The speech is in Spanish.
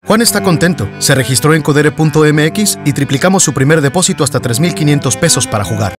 Juan está contento. Se registró en Codere.mx y triplicamos su primer depósito hasta $3,500 para jugar.